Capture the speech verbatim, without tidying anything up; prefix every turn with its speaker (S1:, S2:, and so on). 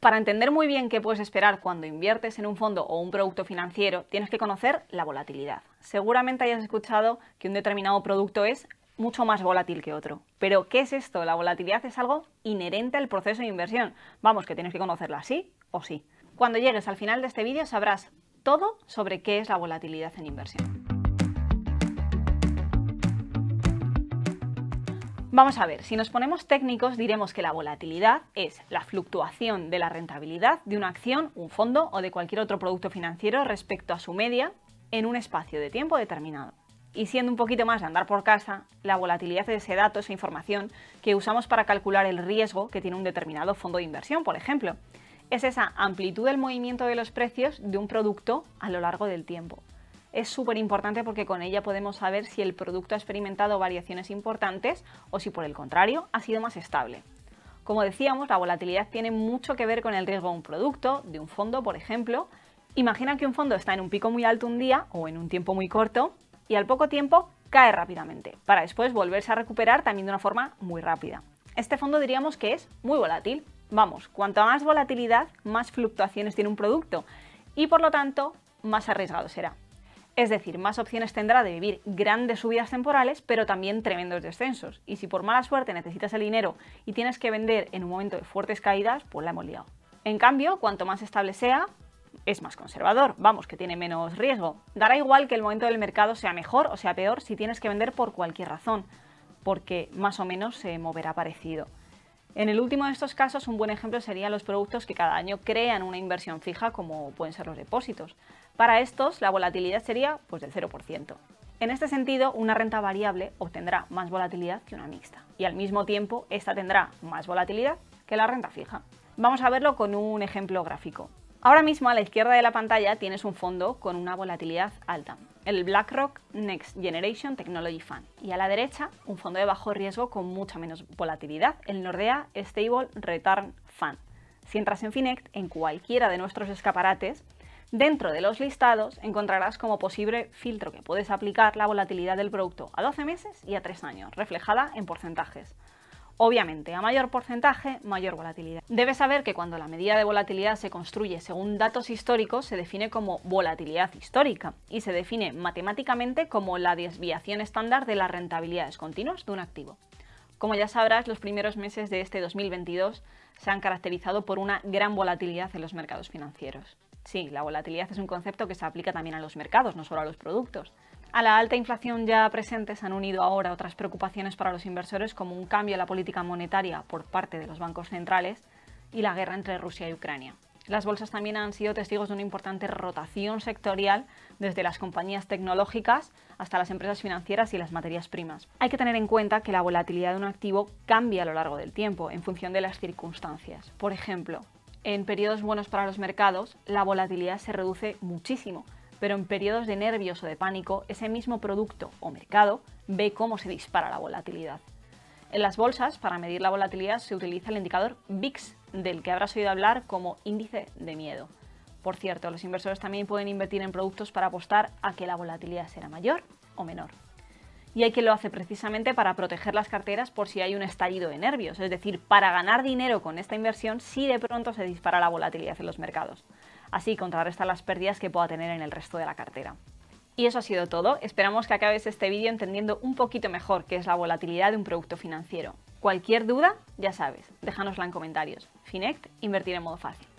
S1: Para entender muy bien qué puedes esperar cuando inviertes en un fondo o un producto financiero, tienes que conocer la volatilidad. Seguramente hayas escuchado que un determinado producto es mucho más volátil que otro. Pero, ¿qué es esto? La volatilidad es algo inherente al proceso de inversión. Vamos, que tienes que conocerla sí o sí. Cuando llegues al final de este vídeo sabrás todo sobre qué es la volatilidad en inversión. Vamos a ver, si nos ponemos técnicos diremos que la volatilidad es la fluctuación de la rentabilidad de una acción, un fondo o de cualquier otro producto financiero respecto a su media en un espacio de tiempo determinado. Y siendo un poquito más de andar por casa, la volatilidad es ese dato, esa información que usamos para calcular el riesgo que tiene un determinado fondo de inversión, por ejemplo. Es esa amplitud del movimiento de los precios de un producto a lo largo del tiempo. Es súper importante porque con ella podemos saber si el producto ha experimentado variaciones importantes o si por el contrario ha sido más estable. Como decíamos, la volatilidad tiene mucho que ver con el riesgo de un producto, de un fondo, por ejemplo. Imagina que un fondo está en un pico muy alto un día o en un tiempo muy corto y al poco tiempo cae rápidamente, para después volverse a recuperar también de una forma muy rápida. Este fondo diríamos que es muy volátil. Vamos, cuanto más volatilidad, más fluctuaciones tiene un producto y por lo tanto más arriesgado será. Es decir, más opciones tendrá de vivir grandes subidas temporales, pero también tremendos descensos. Y si por mala suerte necesitas el dinero y tienes que vender en un momento de fuertes caídas, pues la hemos liado. En cambio, cuanto más estable sea, es más conservador, vamos, que tiene menos riesgo. Dará igual que el momento del mercado sea mejor o sea peor si tienes que vender por cualquier razón, porque más o menos se moverá parecido. En el último de estos casos, un buen ejemplo serían los productos que cada año crean una inversión fija, como pueden ser los depósitos. Para estos, la volatilidad sería pues, del cero por ciento. En este sentido, una renta variable obtendrá más volatilidad que una mixta, y al mismo tiempo, esta tendrá más volatilidad que la renta fija. Vamos a verlo con un ejemplo gráfico. Ahora mismo a la izquierda de la pantalla tienes un fondo con una volatilidad alta, el BlackRock Next Generation Technology Fund, y a la derecha un fondo de bajo riesgo con mucha menos volatilidad, el Nordea Stable Return Fund. Si entras en Finect, en cualquiera de nuestros escaparates, dentro de los listados encontrarás como posible filtro que puedes aplicar la volatilidad del producto a doce meses y a tres años, reflejada en porcentajes. Obviamente, a mayor porcentaje, mayor volatilidad. Debes saber que cuando la medida de volatilidad se construye según datos históricos, se define como volatilidad histórica y se define matemáticamente como la desviación estándar de las rentabilidades continuas de un activo. Como ya sabrás, los primeros meses de este dos mil veintidós se han caracterizado por una gran volatilidad en los mercados financieros. Sí, la volatilidad es un concepto que se aplica también a los mercados, no solo a los productos. A la alta inflación ya presente se han unido ahora otras preocupaciones para los inversores como un cambio en la política monetaria por parte de los bancos centrales y la guerra entre Rusia y Ucrania. Las bolsas también han sido testigos de una importante rotación sectorial desde las compañías tecnológicas hasta las empresas financieras y las materias primas. Hay que tener en cuenta que la volatilidad de un activo cambia a lo largo del tiempo en función de las circunstancias. Por ejemplo, en periodos buenos para los mercados, la volatilidad se reduce muchísimo, pero en periodos de nervios o de pánico, ese mismo producto o mercado ve cómo se dispara la volatilidad. En las bolsas, para medir la volatilidad, se utiliza el indicador V I X, del que habrás oído hablar como índice de miedo. Por cierto, los inversores también pueden invertir en productos para apostar a que la volatilidad será mayor o menor. Y hay quien lo hace precisamente para proteger las carteras por si hay un estallido de nervios, es decir, para ganar dinero con esta inversión si de pronto se dispara la volatilidad en los mercados. Así contrarrestar las pérdidas que pueda tener en el resto de la cartera. Y eso ha sido todo. Esperamos que acabes este vídeo entendiendo un poquito mejor qué es la volatilidad de un producto financiero. Cualquier duda, ya sabes, déjanosla en comentarios. Finect, invertir en modo fácil.